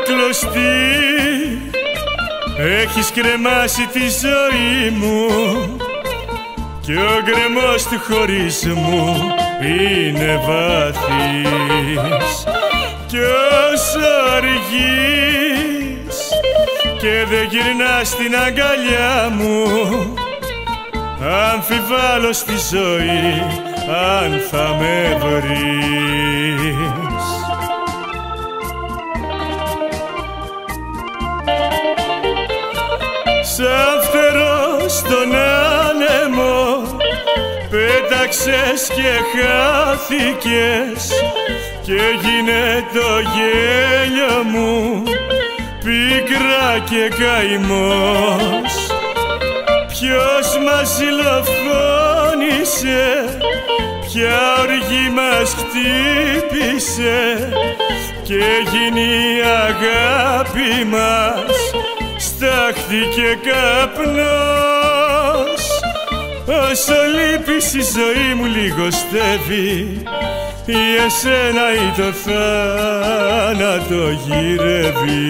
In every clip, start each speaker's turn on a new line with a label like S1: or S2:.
S1: κλωστή, έχεις κρεμάσει τη ζωή μου κι ο γκρεμός του χωρισμού είναι βαθύς. Κι όσο αργείς και δεν γυρνάς στην αγκαλιά μου, αμφιβάλλω στη ζωή αν θα με βρεις. Σαν φτερό στον άνεμο πέταξες και χάθηκες και έγινε το γέλιο μου πίκρα και καημός. Ποιος μας ζηλοφώνησε, ποια οργή μας χτύπησε και έγινε η αγάπη μας στάχτη και καπνός. Όσο λείπεις η ζωή μου λιγοστεύει, ή εσένα ή το θάνατο γυρεύει.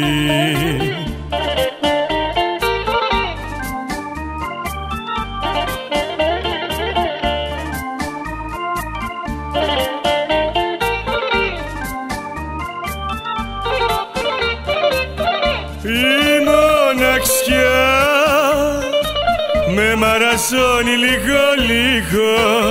S1: Η μοναξιά με μαραζώνει λίγο-λίγο,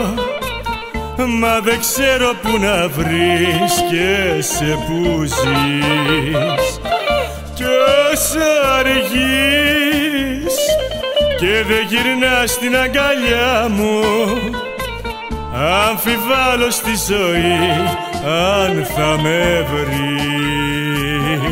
S1: μα δεν ξέρω που να βρίσκεσαι που ζεις. Κι όσο αργείς και δεν γυρνάς στην αγκαλιά μου, αμφιβάλλω στη ζωή αν θα με βρεις.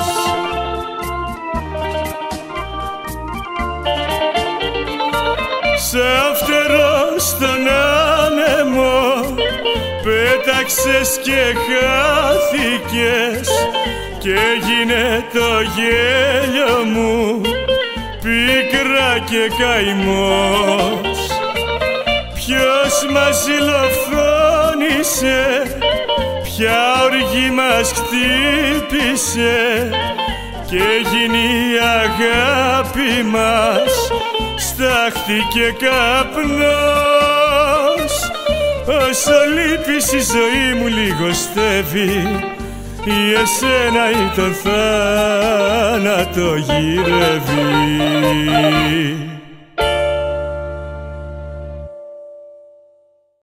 S1: Σαν φτερό στον άνεμο πέταξες και χάθηκες και έγινε το γέλιο μου πίκρα και καημός. Ποιος μας ζηλοφώνησε, ποια οργή μας χτύπησε και έγινε η αγάπη μας στάχτη και καπνός. Όσο λείπεις η ζωή μου λιγοστεύει, ή εσένα ή το θάνατο γυρεύει.